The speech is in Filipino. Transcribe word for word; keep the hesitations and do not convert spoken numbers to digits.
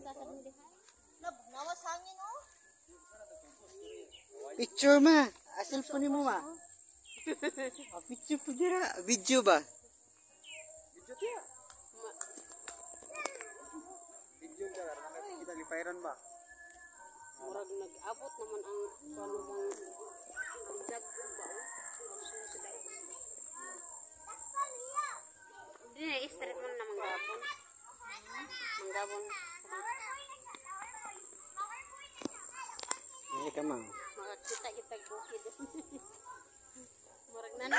Nawas hangin oh. Picture ma. Asal po ni mo ma. Ah, picture po dira. Video ba? Video tiya. Video ka karena kita lipairan ba. Murag nag-abot naman ang panugang pagdag ba oh. Hindi straight man na manggabon. Manggabon. Ini ka ma. Makakita kita bukid. Murag na na